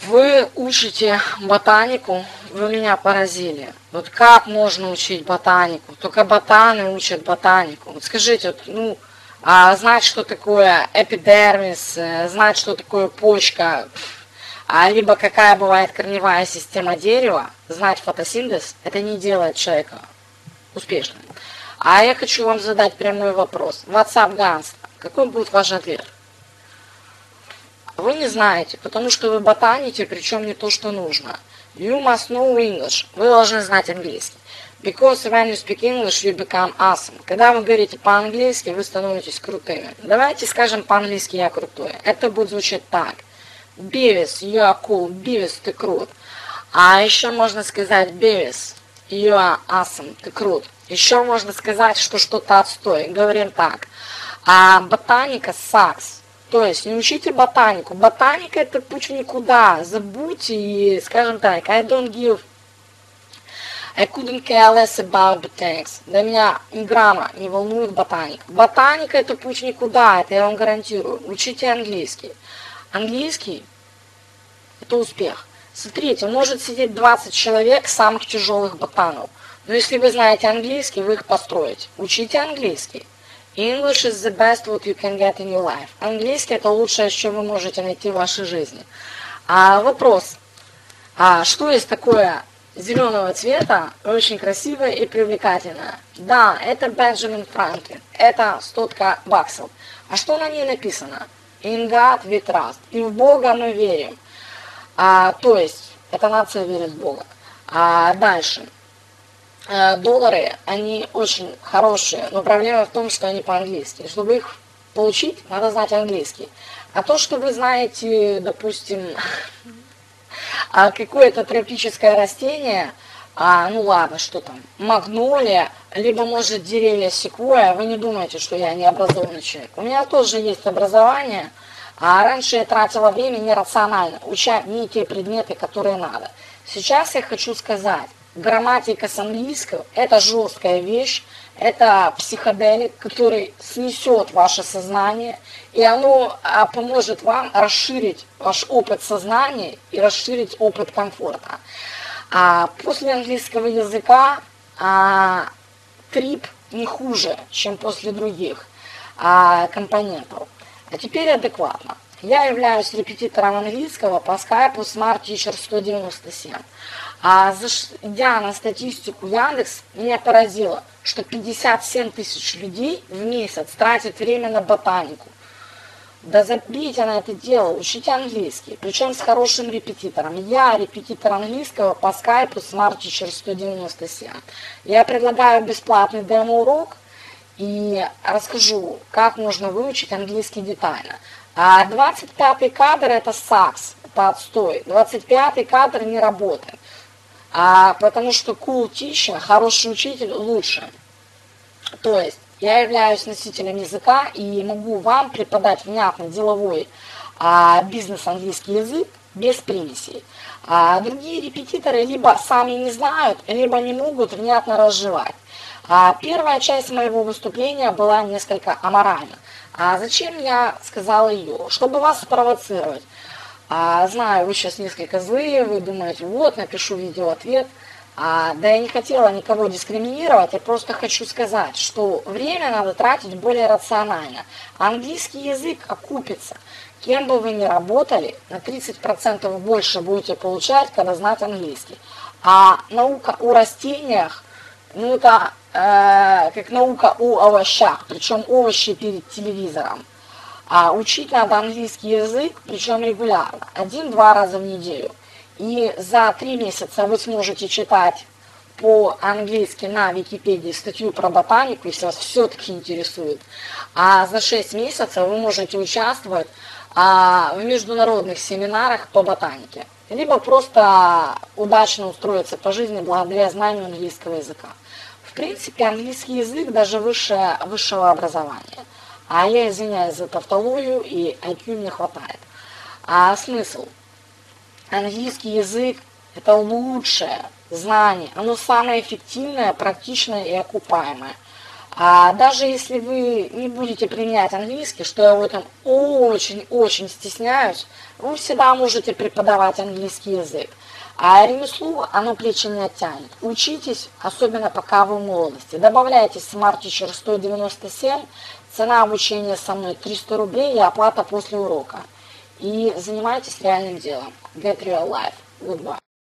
Вы учите ботанику, вы меня поразили. Вот как можно учить ботанику? Только ботаны учат ботанику. Вот скажите, знать, что такое эпидермис, знать, что такое почка, либо какая бывает корневая система дерева, знать фотосинтез, это не делает человека успешным. А я хочу вам задать прямой вопрос. WhatsApp Ганс, какой будет ваш ответ? Вы не знаете, потому что вы ботаните, причем не то, что нужно. You must know English. Вы должны знать английский. Because when you speak English, you become awesome. Когда вы говорите по-английски, вы становитесь крутыми. Давайте скажем по-английски «я крутой». Это будет звучать так. Бивис, you are cool. Бивис, ты крут. А еще можно сказать Бивис, you are awesome. Ты крут. Еще можно сказать, что что-то отстой. Говорим так. Ботаника sucks. То есть не учите ботанику. Ботаника это путь в никуда. Забудьте и, скажем так, I couldn't care less about botanics. Для меня ни грамма не волнует ботаника. Ботаника это путь в никуда, это я вам гарантирую. Учите английский. Английский это успех. Смотрите, может сидеть 20 человек самых тяжелых ботанов. Но если вы знаете английский, вы их построите. Учите английский. English is the best what you can get in your life. Английский это лучшее, что вы можете найти в вашей жизни. Вопрос. Что есть такое зеленого цвета, очень красивое и привлекательное? Да, это Бенджамин Франклин. Это 100 баксов. А что на ней написано? In God we trust. И в Бога мы верим. То есть, эта нация верит в Бога. Дальше. Доллары, они очень хорошие, но проблема в том, что они по-английски. Чтобы их получить, надо знать английский. А то, что вы знаете, допустим, какое-то тропическое растение, ладно, что там, магнолия, либо, может, деревья секвойя, вы не думаете, что я не образованный человек. У меня тоже есть образование, раньше я тратила время нерационально, уча не те предметы, которые надо. Сейчас я хочу сказать, грамматика с английского – это жесткая вещь, это психоделик, который снесет ваше сознание, и оно поможет вам расширить ваш опыт сознания и расширить опыт комфорта. После английского языка трип не хуже, чем после других компонентов. А теперь адекватно. Я являюсь репетитором английского по скайпу Smart Teacher 197. Идя на статистику Яндекс, меня поразило, что 57 тысяч людей в месяц тратят время на ботанику. Да забейте на это дело, учите английский, причем с хорошим репетитором. Я репетитор английского по скайпу Smart Teacher 197. Я предлагаю бесплатный демо-урок и расскажу, как можно выучить английский детально. 25-й кадр это сакс, это отстой. 25-й кадр не работает. Потому что cool teacher, хороший учитель, лучше. То есть я являюсь носителем языка и могу вам преподать внятный деловой бизнес-английский язык без примесей. Другие репетиторы либо сами не знают, либо не могут внятно разжевать. Первая часть моего выступления была несколько аморальна. Зачем я сказала ее? Чтобы вас спровоцировать. Знаю, вы сейчас несколько злые, вы думаете, вот, напишу видеоответ. Да я не хотела никого дискриминировать, я просто хочу сказать, что время надо тратить более рационально. Английский язык окупится. Кем бы вы ни работали, на 30% больше будете получать, когда знать английский. А наука о растениях, это как наука о овощах, причем овощи перед телевизором. Учить надо английский язык, причем регулярно, 1-2 раза в неделю. И за 3 месяца вы сможете читать по-английски на Википедии статью про ботанику, если вас все-таки интересует. А за 6 месяцев вы можете участвовать в международных семинарах по ботанике. Либо просто удачно устроиться по жизни благодаря знанию английского языка. В принципе, английский язык даже выше высшего образования. Я извиняюсь за тавтологию, и IQ не хватает. Смысл? Английский язык – это лучшее знание. Оно самое эффективное, практичное и окупаемое. А даже если вы не будете применять английский, что я в этом очень-очень стесняюсь, вы всегда можете преподавать английский язык. А ремесло, оно плечи не оттянет. Учитесь, особенно пока вы в молодости. Добавляйте Smart Teacher 197, цена обучения со мной 300 рублей и оплата после урока. И занимайтесь реальным делом. Get real life. Goodbye.